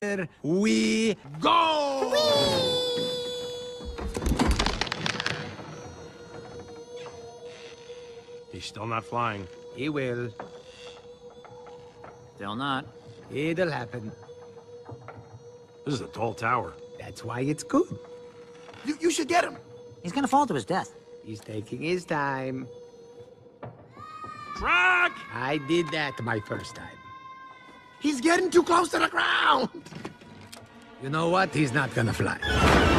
Here we go! He's still not flying. He will. Still not. It'll happen. This is a tall tower. That's why it's good. You should get him. He's gonna fall to his death. He's taking his time. Track! I did that my first time. He's getting too close to the ground. You know what? He's not gonna fly.